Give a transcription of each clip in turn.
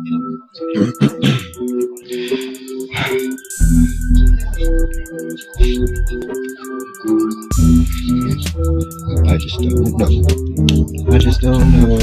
I just don't know. I just don't know.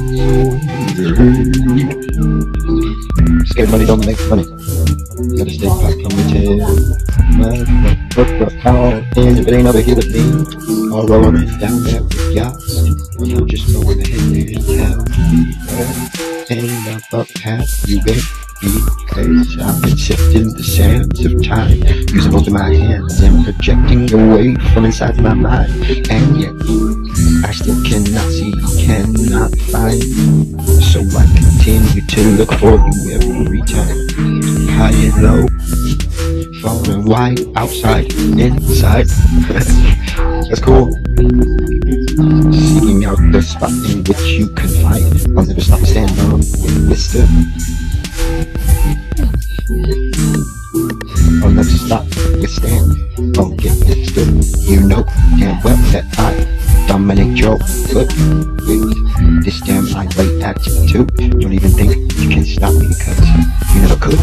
Scared money don't make money. Gotta stay PoT. And if it ain't over here with me, I'll roll on it down there with yachts. I'm just going ahead and tell me ain't about half you baby. Because I've been sifting the sands of time, using both of my hands and projecting away from inside my mind. And yet, I still cannot see, cannot find. So I continue to look for you every time. High and low, far and wide, outside, inside. That's cool. Seeking out the spot in which you confide. I'll never stop and stand on with wisdom. I'll never stop, withstand, don't get stood. You know damn well that I dominate your foot with this damn irate attitude. Don't even think you can stop me because you never could.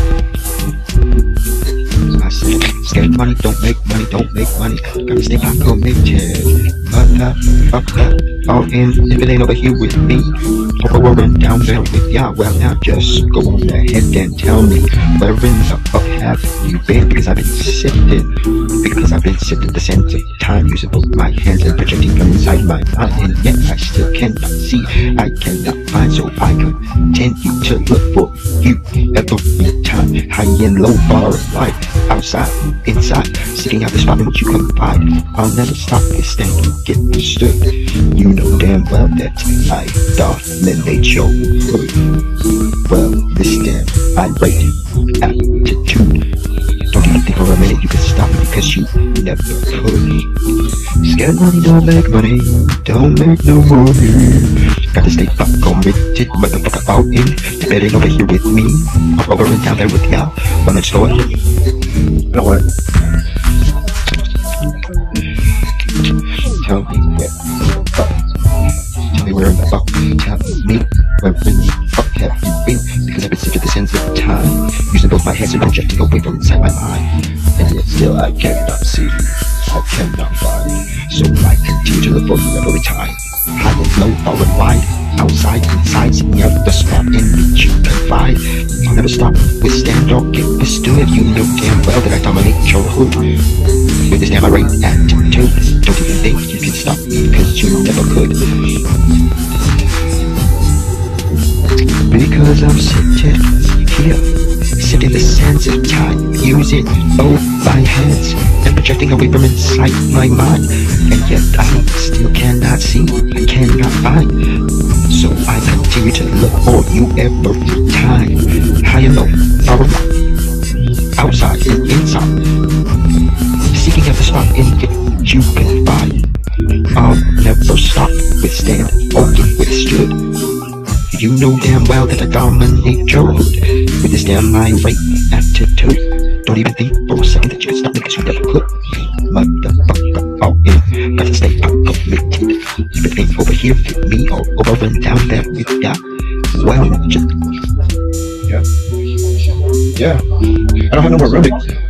I said, scared money don't make money, don't make money. Gotta stay cOmMiTeD. Fuck that, all in if it ain't over here with me. Over and down there with ya. Well now just go on ahead and tell me where in the fuck have you been? Because I've been sifting, the sands of time, using both my hands and projecting from inside my mind. And yet I still cannot see, I cannot find. So I continue to look for you every time. High and low, far and wide, outside, inside, seeking out the spot in which you confide. I'll never stop this thing, get stood. You know damn well that I dominate your foot. Well, this damn irate attitude. Don't even think for a minute you can stop me because you never could. Scared money don't make money, don't make no money. Gotta stay cOmMiTeD, motherfucker all in. You better ain't over here with me. I'm over and down there with y'all. Run the store. You know what? Tell me where the fuck. Tell me where in the fuck. Tell me where in the fuck have you been? Because I've been sick of the sands of time, using both my hands and projecting away from inside my mind. And yet still I cannot see, I cannot find. So I continue to look for you every time. High and low, far and wide, outside, inside, seeking out the spot in which you confide. I'll never stop, withstand, or get withstood. You know damn well that I dominate your hood with this damn irate attitude. Don't even think you can stop me because you never could. Because I'm sitting here, sitting the sands of time, using both my hands and projecting away from inside my mind. And yet I still cannot see, I cannot find. So I continue to look for you every time. High and low, far and wide, outside and inside, seeking out the spot in which you can find. I'll never stop, withstand, or get withstood. You know damn well that I dominate your hood with this damn irate attitude. Don't even think for a second that you can stop me because you never could. Motherfucker, all in. Gotta stay cOmMiTeD. If it ain't over here with me or over and down there with ya, well, just... Yeah. I don't have no more running.